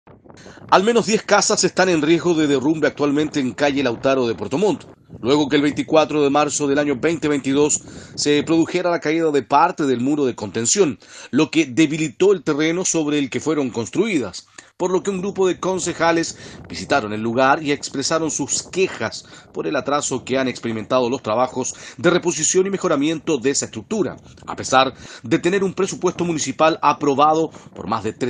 Al menos 10 casas están en riesgo de derrumbe actualmente en calle Lautaro de Puerto Montt, luego que el 24 de marzo del año 2022 se produjera la caída de parte del muro de contención, lo que debilitó el terreno sobre el que fueron construidas, por lo que un grupo de concejales visitaron el lugar y expresaron sus quejas por el atraso que han experimentado los trabajos de reposición y mejoramiento de esa estructura, a pesar de tener un presupuesto municipal aprobado por más de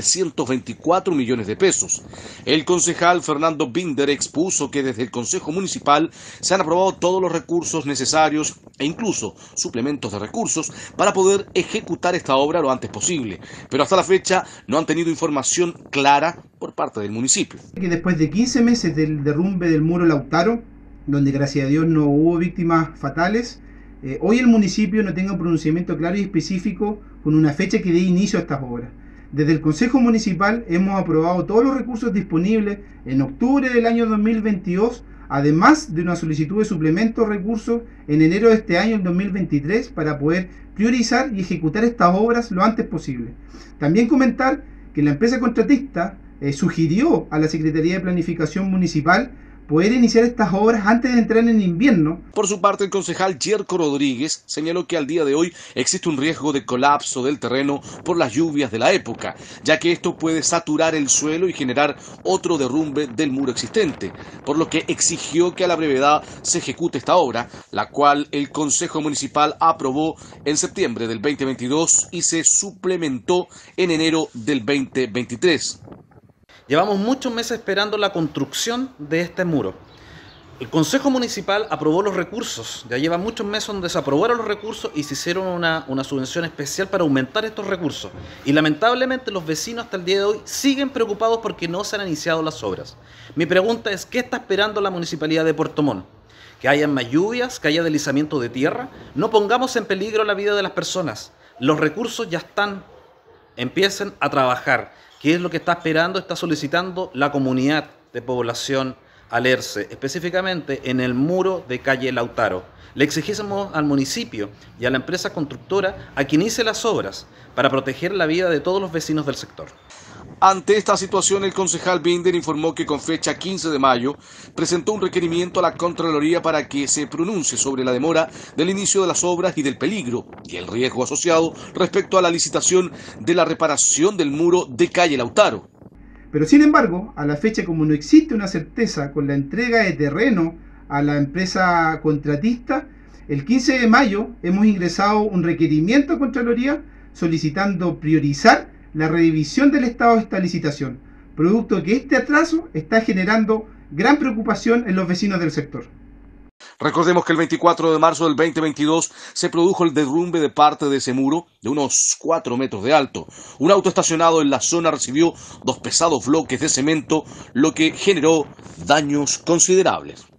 324 millones de pesos. El concejal Fernando Binder expuso que desde el Consejo Municipal se han aprobado todos los recursos necesarios e incluso suplementos de recursos para poder ejecutar esta obra lo antes posible, pero hasta la fecha no han tenido información clara por parte del municipio. Que después de 15 meses del derrumbe del muro Lautaro, donde gracias a Dios no hubo víctimas fatales, hoy el municipio no tenga un pronunciamiento claro y específico con una fecha que dé inicio a estas obras. Desde el Consejo Municipal hemos aprobado todos los recursos disponibles en octubre del año 2022, además de una solicitud de suplemento de recursos en enero de este año, el 2023, para poder priorizar y ejecutar estas obras lo antes posible. También comentar que la empresa contratista sugirió a la Secretaría de Planificación Municipal poder iniciar estas obras antes de entrar en invierno. Por su parte, el concejal Yerko Rodríguez señaló que al día de hoy existe un riesgo de colapso del terreno por las lluvias de la época, ya que esto puede saturar el suelo y generar otro derrumbe del muro existente, por lo que exigió que a la brevedad se ejecute esta obra, la cual el Consejo Municipal aprobó en septiembre del 2022 y se suplementó en enero del 2023. Llevamos muchos meses esperando la construcción de este muro. El Consejo Municipal aprobó los recursos, ya lleva muchos meses donde se aprobaron los recursos y se hicieron una subvención especial para aumentar estos recursos. Y lamentablemente los vecinos hasta el día de hoy siguen preocupados porque no se han iniciado las obras. Mi pregunta es, ¿qué está esperando la Municipalidad de Puerto Montt? ¿Que haya más lluvias? ¿Que haya deslizamiento de tierra? No pongamos en peligro la vida de las personas. Los recursos ya están, empiecen a trabajar. ¿Qué es lo que está esperando, está solicitando la comunidad de población Alerce, específicamente en el muro de calle Lautaro? Le exigimos al municipio y a la empresa constructora a que inicie las obras para proteger la vida de todos los vecinos del sector. Ante esta situación, el concejal Binder informó que con fecha 15 de mayo presentó un requerimiento a la Contraloría para que se pronuncie sobre la demora del inicio de las obras y del peligro y el riesgo asociado respecto a la licitación de la reparación del muro de calle Lautaro. Pero sin embargo, a la fecha, como no existe una certeza con la entrega de terreno a la empresa contratista, el 15 de mayo hemos ingresado un requerimiento a Contraloría solicitando priorizar la revisión del estado de esta licitación, producto que este atraso está generando gran preocupación en los vecinos del sector. Recordemos que el 24 de marzo del 2022 se produjo el derrumbe de parte de ese muro de unos 4 metros de alto. Un auto estacionado en la zona recibió 2 pesados bloques de cemento, lo que generó daños considerables.